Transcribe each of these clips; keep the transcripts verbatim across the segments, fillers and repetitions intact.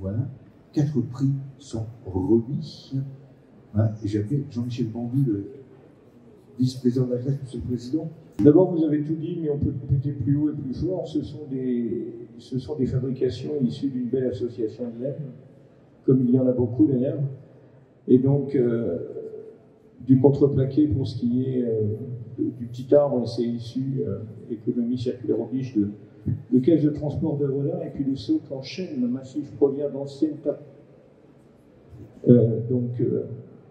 Voilà, quatre prix sont remis. Hein, et j'appelle Jean-Michel Bambu, le vice-président de la classe, monsieur le président. D'abord, vous avez tout dit, mais on peut le répéter plus haut et plus fort. Ce sont des, ce sont des fabrications issues d'une belle association de laine, comme il y en a beaucoup d'ailleurs. Et donc, euh, du contreplaqué pour ce qui est euh, de, du petit arbre, c'est issu, euh, l'économie circulaire oblige, de, de caisses de transport d'œuvres d'art, et puis le socle en chaîne massif provient d'anciennes tapes. Euh, donc, euh,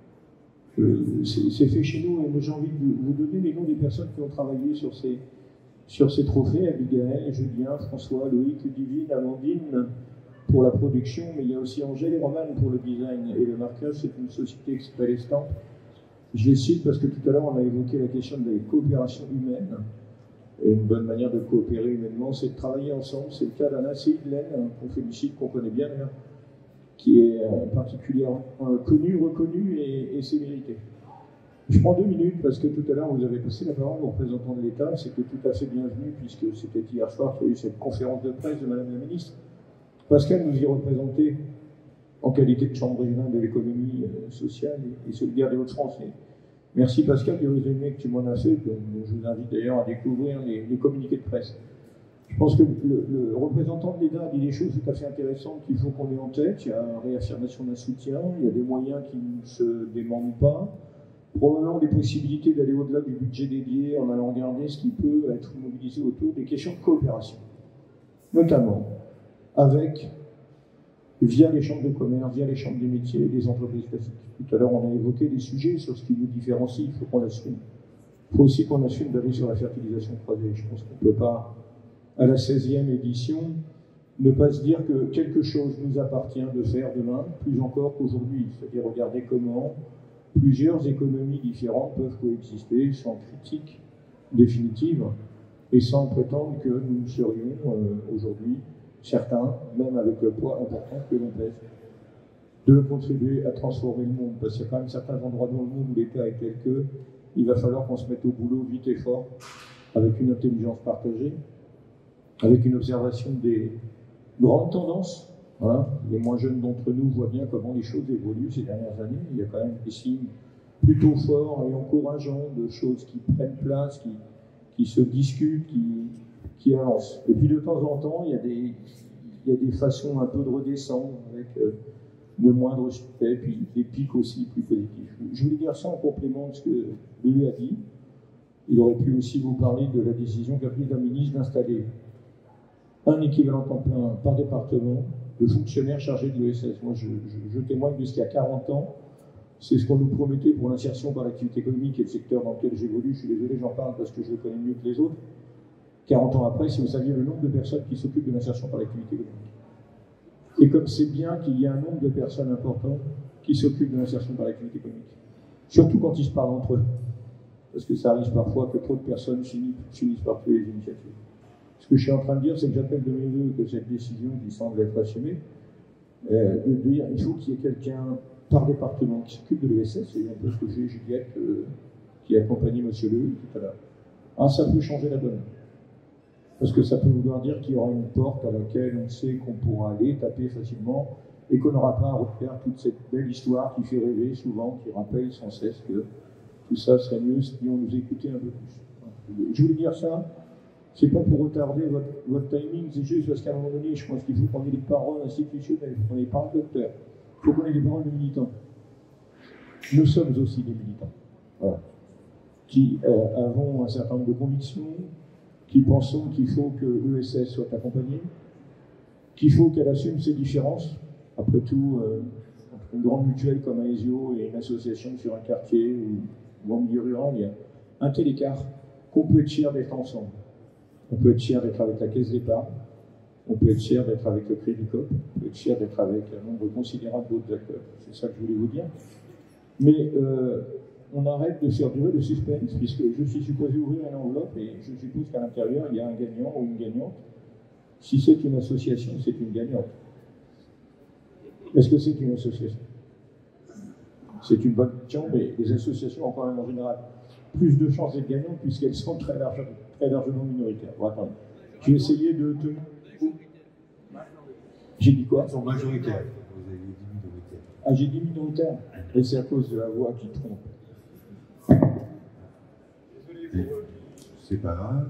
euh, c'est fait chez nous, et j'ai envie de vous donner les noms des personnes qui ont travaillé sur ces, sur ces trophées: Abigail, Julien, François, Loïc, Ludivine, Amandine pour la production, mais il y a aussi Angèle et Romane pour le design et le marquage. C'est une société qui s'appelle Estampe. Je les cite parce que tout à l'heure on a évoqué la question de la coopération humaine. Et une bonne manière de coopérer humainement, c'est de travailler ensemble. C'est le cas d'Anna Seidlen, qu'on félicite, qu'on connaît bien d'ailleurs, qui est particulièrement connu, reconnu, et, et c'est mérité. Je prends deux minutes parce que tout à l'heure vous avez passé la parole au représentant de l'État. C'était tout à fait bienvenu puisque c'était hier soir qu'il y a eu cette conférence de presse de Madame la Ministre. Pascal nous y représentait en qualité de chambre régionale de l'économie euh, sociale et, et solidaire des Hauts-de-France. Merci Pascal du résumé que tu m'en as fait, dont je vous invite d'ailleurs à découvrir les, les communiqués de presse. Je pense que le, le représentant de l'État a dit des choses tout à fait intéressantes qu'il faut qu'on ait en tête. Il y a une réaffirmation d'un soutien, il y a des moyens qui ne se demandent pas, probablement des possibilités d'aller au-delà du budget dédié en allant regarder ce qui peut être mobilisé autour des questions de coopération, notamment avec, via les chambres de commerce, via les chambres des métiers et des entreprises classiques. Tout à l'heure, on a évoqué des sujets sur ce qui nous différencie, il faut qu'on l'assume. Il faut aussi qu'on assume d'aller sur la fertilisation croisée. Je pense qu'on ne peut pas, à la seizième édition, ne pas se dire que quelque chose nous appartient de faire demain, plus encore qu'aujourd'hui. C'est-à-dire regarder comment plusieurs économies différentes peuvent coexister sans critique définitive et sans prétendre que nous serions euh, aujourd'hui certains, même avec le poids important que l'on pèse, de contribuer à transformer le monde. Parce qu'il y a quand même certains endroits dans le monde où l'État est tel que il va falloir qu'on se mette au boulot vite et fort, avec une intelligence partagée, avec une observation des grandes tendances. Voilà. Les moins jeunes d'entre nous voient bien comment les choses évoluent ces dernières années. Il y a quand même des signes plutôt forts et encourageants de choses qui prennent place, qui, qui se discutent, qui, qui avancent. Et puis de temps en temps, il y a des, il y a des façons un peu de redescendre avec euh, le moindre succès, puis des pics aussi plus positifs. Je voulais dire ça en complément de ce que lui a dit. Il aurait pu aussi vous parler de la décision qu'a prise la ministre d'installer un équivalent temps plein par département de fonctionnaires chargés de l'E S S. Moi, je, je, je témoigne de ce qu'il y a quarante ans. C'est ce qu'on nous promettait pour l'insertion par l'activité économique et le secteur dans lequel j'évolue. Je suis désolé, j'en parle parce que je le connais mieux que les autres. quarante ans après, si vous saviez le nombre de personnes qui s'occupent de l'insertion par l'activité économique. Et comme c'est bien qu'il y ait un nombre de personnes importantes qui s'occupent de l'insertion par l'activité économique. Surtout quand ils se parlent entre eux. Parce que ça arrive parfois que trop de personnes finissent, finissent par tuer les initiatives. Ce que je suis en train de dire, c'est que j'appelle de mes voeux que cette décision qui semble être assumée, euh, de dire qu'il faut qu'il y ait quelqu'un par département qui s'occupe de l'E S S, c'est un peu ce que fait Juliette, euh, qui a accompagné M. Lehu tout à l'heure. Ah, ça peut changer la donne. Parce que ça peut vouloir dire qu'il y aura une porte à laquelle on sait qu'on pourra aller, taper facilement, et qu'on n'aura pas à refaire toute cette belle histoire qui fait rêver souvent, qui rappelle sans cesse que tout ça serait mieux si on nous écoutait un peu plus. Je voulais dire ça, c'est pas pour retarder votre, votre timing, c'est juste parce qu'à un moment donné, je pense qu'il faut qu'on ait des paroles institutionnelles, il faut qu'on ait des paroles docteurs, il faut qu'on ait des paroles de militants. Nous sommes aussi des militants, voilà, qui euh, avons un certain nombre de convictions, qui pensons qu'il faut que l'E S S soit accompagnée, qu'il faut qu'elle assume ses différences. Après tout, euh, entre une grande mutuelle comme Aesio et une association sur un quartier ou, ou en milieu rural, il y a un tel écart qu'on peut être fier d'être ensemble. On peut être fier d'être avec la Caisse d'épargne, on peut être fier d'être avec le Crédit Coop, on peut être fier d'être avec un nombre considérable d'autres acteurs. C'est ça que je voulais vous dire. Mais euh, on arrête de faire durer le suspense, puisque je suis supposé ouvrir une enveloppe et je suppose qu'à l'intérieur, il y a un gagnant ou une gagnante. Si c'est une association, c'est une gagnante. Est-ce que c'est une association? C'est une bonne question, mais les associations ont quand même en général plus de chances d'être gagnantes puisqu'elles sont très, large, très largement minoritaires. Bon, attendez. J'ai essayé de tenir. J'ai dit quoi? Ils sont majoritaires. Vous avez dit minoritaires. Ah, j'ai dit minoritaire. Et c'est à cause de la voix qui trompe. C'est pas grave.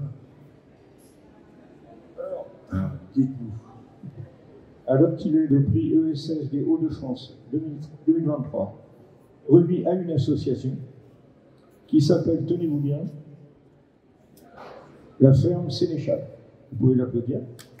Alors, dites-nous. Adopté le prix E S S des Hauts-de-France deux mille vingt-trois, remis à une association qui s'appelle, tenez-vous bien, la ferme Sénéchal. Vous pouvez l'applaudir.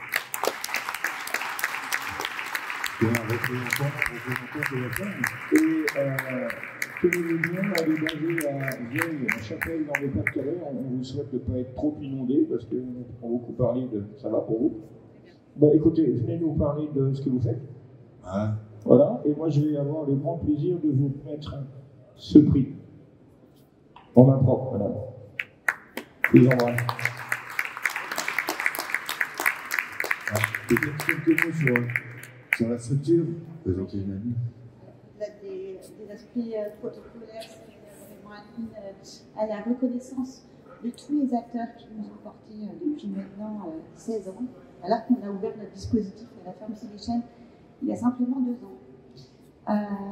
C'est un représentant, représentant de la ferme. Et euh, tenez-vous bien, elle est basée à Vieille, à Chapelle, dans le Pas-de-Calais. On vous souhaite de ne pas être trop inondé, parce qu'on a beaucoup parlé de ça va pour vous. Bon, écoutez, venez nous parler de ce que vous faites. Ah. Voilà, et moi je vais avoir le grand plaisir de vous mettre ce prix. En main propre, madame. Je vous embrasse. Ah, peut-être quelques mots sur, sur la structure. Présentez une amie. Là, des, des aspects euh, protocolaires, c'est vraiment admis euh, à la reconnaissance de tous les acteurs qui nous ont portés euh, depuis maintenant euh, seize ans, alors qu'on a ouvert notre dispositif à la ferme Sénéchal il y a simplement deux ans. Euh,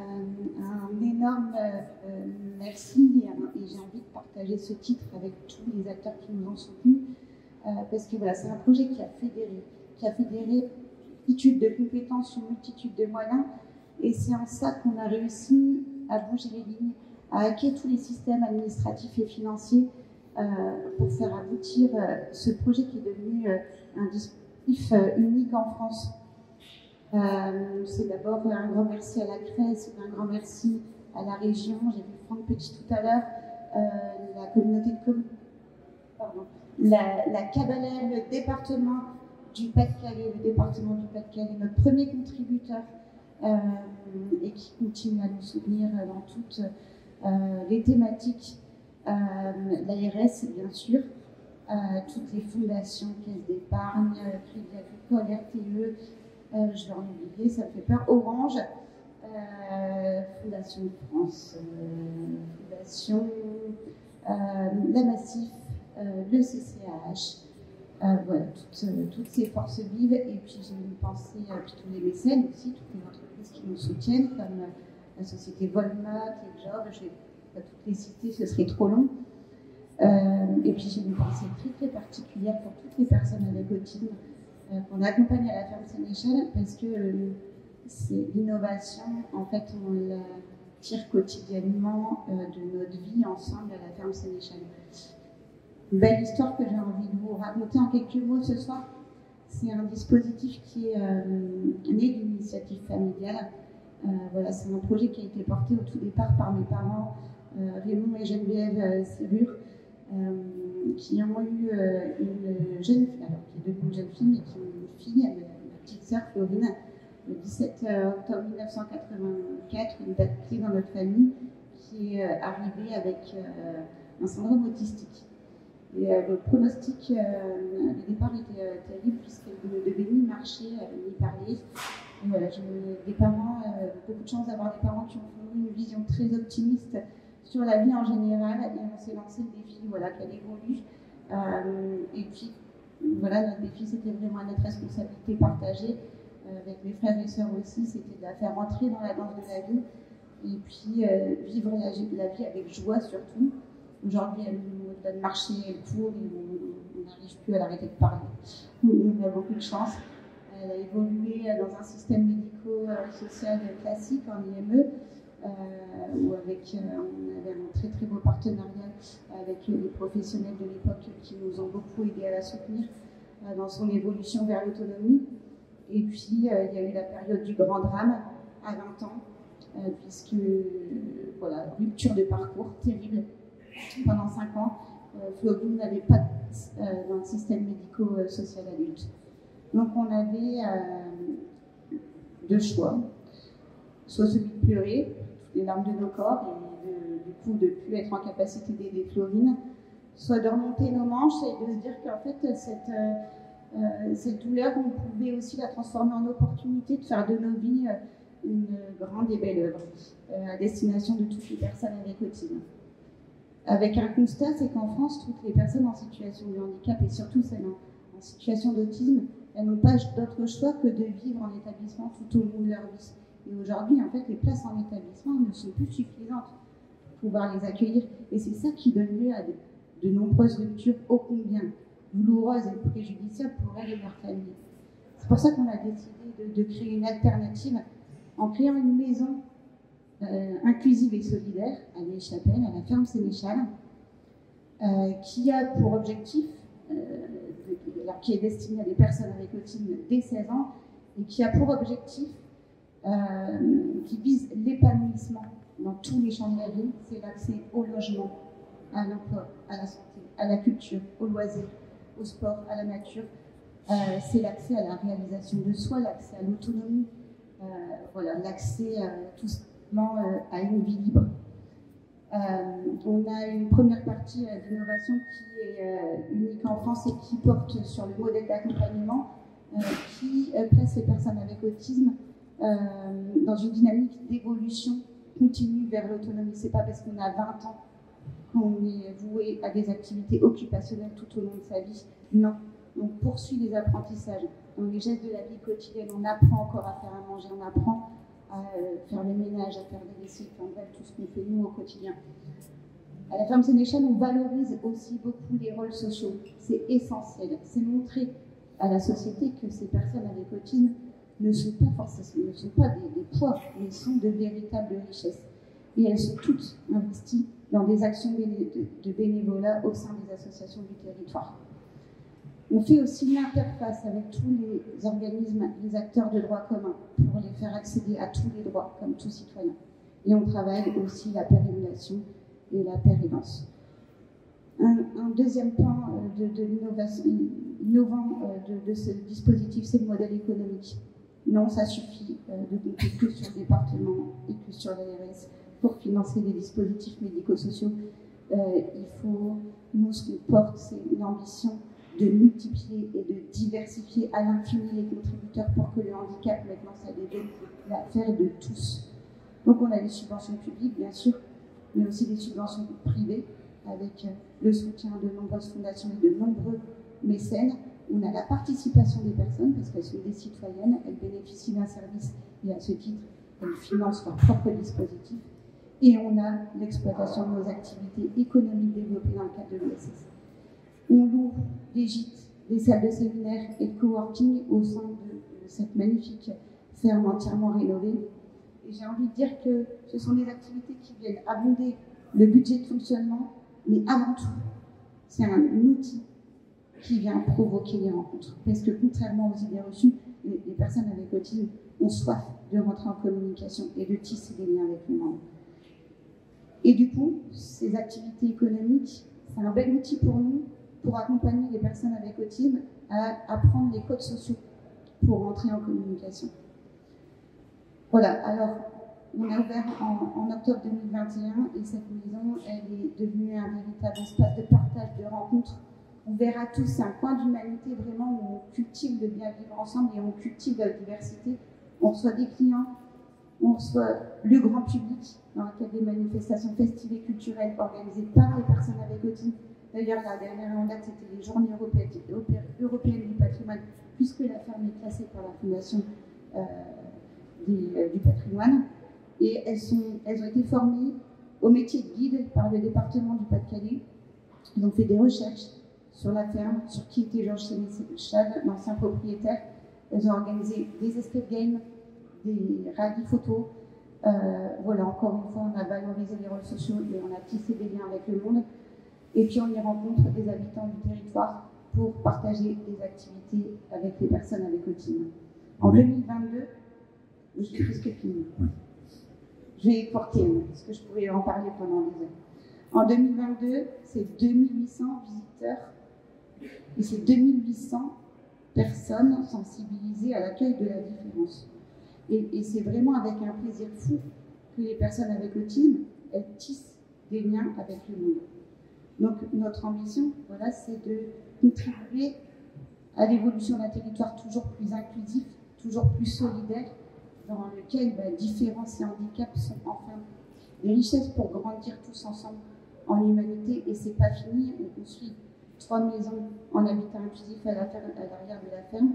un énorme euh, merci et, et j'ai envie de partager ce titre avec tous les acteurs qui nous ont soutenus euh, parce que voilà, c'est un projet qui a fédéré, qui a fédéré multitude de compétences, une multitude de moyens et c'est en ça qu'on a réussi à bouger les lignes, à hacker tous les systèmes administratifs et financiers euh, pour faire aboutir euh, ce projet qui est devenu euh, un dispositif euh, unique en France. Euh, c'est d'abord un grand merci à la C R E S, un grand merci à la région, j'ai vu Franck Petit tout à l'heure, euh, la communauté de communes, pardon, la, la Cabalère, le département du Pas-de-Calais, le département du Pas-de-Calais, notre premier contributeur euh, et qui continue à nous soutenir dans toutes euh, les thématiques, euh, l'A R S bien sûr, euh, toutes les fondations, caisses d'épargne, Crédit Agricole, R T E, Euh, je vais en oublier, ça me fait peur. Orange, euh, Fondation de France, euh, Fondation, euh, la Massif, euh, le C C H, euh, voilà, toutes, euh, toutes ces forces vives. Et puis j'ai une pensée à euh, tous les mécènes aussi, toutes les entreprises qui nous soutiennent, comme euh, la société Volmat, les Jobs, je ne vais pas toutes les citer, ce serait trop long. Euh, et puis j'ai une pensée très très particulière pour toutes les personnes avec autisme qu'on accompagne à la ferme Sénéchal parce que euh, c'est l'innovation, en fait, on la tire quotidiennement euh, de notre vie ensemble à la ferme Sénéchal. Une belle histoire que j'ai envie de vous raconter en quelques mots ce soir. C'est un dispositif qui est euh, né d'une initiative familiale. Euh, voilà, c'est un projet qui a été porté au tout départ par mes parents, euh, Raymond et Geneviève euh, Serrure. Euh, qui ont eu euh, une jeune fille, alors qui est devenue une jeune fille, mais qui ont une fille, ma, ma petite sœur Florine, le dix-sept octobre mille neuf cent quatre-vingt-quatre, une date clé dans notre famille, qui est euh, arrivée avec euh, un syndrome autistique. Et euh, le pronostic, euh, au départ, était euh, terrible, puisqu'elle ne devait ni marcher, euh, ni parler. Et voilà, je, des parents, euh, beaucoup de chance d'avoir des parents qui ont fourni une vision très optimiste sur la vie en général, et on s'est lancé le défi, voilà, qu'elle évolue. Euh, et puis, voilà, notre défi, c'était vraiment notre responsabilité partagée, euh, avec mes frères et sœurs aussi, c'était de la faire entrer dans la danse de la vie, et puis euh, vivre la, la vie avec joie surtout. Aujourd'hui, elle nous donne marcher, elle court, et on n'arrive plus à l'arrêter de parler. On a beaucoup de chance. Elle a évolué dans un système médico-social classique, en I M E, Euh, où avec, euh, on avait un très très beau partenariat avec les professionnels de l'époque qui nous ont beaucoup aidé à la soutenir euh, dans son évolution vers l'autonomie. Et puis euh, il y a eu la période du grand drame à vingt ans, euh, puisque euh, voilà, rupture de parcours terrible pendant cinq ans. Euh, Florine n'avait pas euh, dans le système médico-social adulte. Donc on avait euh, deux choix, soit celui de pleurer les larmes de nos corps et de, du coup de ne plus être en capacité d'aider Florine, soit de remonter nos manches et de se dire qu'en fait cette, euh, cette douleur, on pouvait aussi la transformer en opportunité de faire de nos vies une grande et belle œuvre euh, à destination de toutes les personnes avec autisme. Avec un constat, c'est qu'en France, toutes les personnes en situation de handicap et surtout celles en, en situation d'autisme elles n'ont pas d'autre choix que de vivre en établissement tout au long de leur vie. Et aujourd'hui, en fait, les places en établissement ne sont plus suffisantes pour pouvoir les accueillir. Et c'est ça qui donne lieu à de, de nombreuses ruptures ô combien douloureuses et préjudiciables pour elles et leurs familles. C'est pour ça qu'on a décidé de, de créer une alternative en créant une maison euh, inclusive et solidaire à Vieille-Chapelle, à la ferme Sénéchal, euh, qui a pour objectif, euh, de, alors qui est destinée à des personnes avec autisme dès seize ans, et qui a pour objectif, euh, qui vise l'épanouissement dans tous les champs de la vie, c'est l'accès au logement, à l'emploi, à la santé, à la culture, au loisir, au sport, à la nature. Euh, c'est l'accès à la réalisation de soi, l'accès à l'autonomie, euh, voilà, l'accès euh, tout simplement euh, à une vie libre. Euh, on a une première partie euh, d'innovation qui est euh, unique en France et qui porte sur le modèle d'accompagnement euh, qui euh, place les personnes avec autisme euh, dans une dynamique d'évolution continue vers l'autonomie. C'est pas parce qu'on a vingt ans qu'on est voué à des activités occupationnelles tout au long de sa vie. Non, on poursuit les apprentissages. Dans les gestes de la vie quotidienne, on apprend encore à faire à manger, on apprend à faire le ménage, à faire des lessives, en bref, tout ce qu'on fait nous au quotidien. À la ferme Sénéchal, on valorise aussi beaucoup les rôles sociaux. C'est essentiel. C'est montrer à la société que ces personnes avec autisme ne sont pas forcément, ne sont pas des, des poids, mais sont de véritables richesses. Et elles sont toutes investies dans des actions de bénévolat au sein des associations du territoire. On fait aussi l'interface avec tous les organismes, les acteurs de droit commun, pour les faire accéder à tous les droits, comme tout citoyen. Et on travaille aussi la pérennisation et la péréquance. Un, un deuxième point de, de l'innovation innovant de, de ce dispositif, c'est le modèle économique. Non, ça suffit de compter que sur le département et que sur l'A R S pour financer les dispositifs médico-sociaux. Euh, il faut, nous, ce qu'on porte, c'est une ambition de multiplier et de diversifier à l'infini les contributeurs pour que le handicap, maintenant, ça devienne l'affaire de tous. Donc on a des subventions publiques, bien sûr, mais aussi des subventions privées, avec le soutien de nombreuses fondations et de nombreux mécènes. On a la participation des personnes, parce qu'elles sont des citoyennes, elles bénéficient d'un service, et à ce titre, elles financent leur propre dispositif. Et on a l'exploitation de nos activités économiques développées dans le cadre de l'U S S. On loue des gîtes, des salles de séminaire et de coworking au sein de cette magnifique ferme entièrement rénovée. Et j'ai envie de dire que ce sont des activités qui viennent abonder le budget de fonctionnement, mais avant tout, c'est un outil qui vient provoquer les rencontres. Parce que contrairement aux idées reçues, les, les personnes avec autisme ont soif de rentrer en communication et de tisser des liens avec le monde. Et du coup, ces activités économiques, c'est un bel outil pour nous, pour accompagner les personnes avec autisme à apprendre les codes sociaux pour entrer en communication. Voilà, alors on a ouvert en, en octobre deux mille vingt et un et cette maison, elle est devenue un véritable espace de partage, de rencontres, ouvert à tous. C'est un coin d'humanité vraiment où on cultive le bien vivre ensemble et on cultive la diversité. On reçoit des clients, on reçoit le grand public dans le cadre des manifestations festives et culturelles organisées par les personnes avec autisme. D'ailleurs, la dernière en date, c'était les Journées européennes, européennes du patrimoine, puisque la ferme est classée par la Fondation euh, des, euh, du patrimoine. Et elles, sont, elles ont été formées au métier de guide par le département du Pas-de-Calais. Ils ont fait des recherches sur la ferme, sur qui était Georges Sénéchal, l'ancien propriétaire. Elles ont organisé des escape games, des rallyes photos. Euh, voilà, encore une fois, on a valorisé les rôles sociaux et on a tissé des liens avec le monde. Et puis on y rencontre des habitants du territoire pour partager des activités avec les personnes avec autisme. En oui. deux mille vingt-deux, je suis presque finie. Oui. Je vais écorter, parce que je pourrais en parler pendant des heures. En deux mille vingt-deux, c'est deux mille huit cents visiteurs et c'est deux mille huit cents personnes sensibilisées à l'accueil de la différence. Et, et c'est vraiment avec un plaisir fou que les personnes avec autisme, elles tissent des liens avec le monde. Donc notre ambition, voilà, c'est de contribuer à l'évolution d'un territoire toujours plus inclusif, toujours plus solidaire, dans lequel bah, différences et handicaps sont enfin des richesses pour grandir tous ensemble en humanité. Et c'est pas fini, on construit trois maisons en habitat inclusif à l'arrière de la ferme.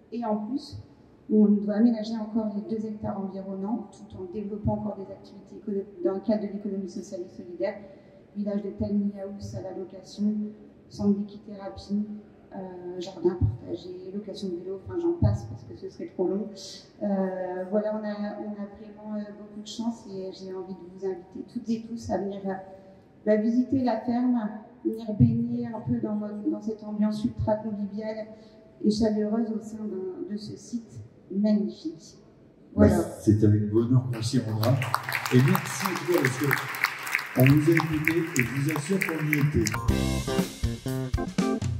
Et en plus, on doit aménager encore les deux hectares environnants, tout en développant encore des activités dans le cadre de l'économie sociale et solidaire. Village de tiny house à la location, centre d'équithérapie, euh, jardin partagé, location de vélo, enfin j'en passe parce que ce serait trop long. Euh, voilà, on a, on a vraiment euh, beaucoup de chance et j'ai envie de vous inviter toutes et tous à venir euh, bah, visiter la ferme, venir baigner un peu dans, dans cette ambiance ultra conviviale et chaleureuse au sein de ce site magnifique. Voilà. Bah, c'est avec bonheur qu'on s'y rendra. Et merci à toi parce qu'on vous a écouté et je vous assure qu'on y était.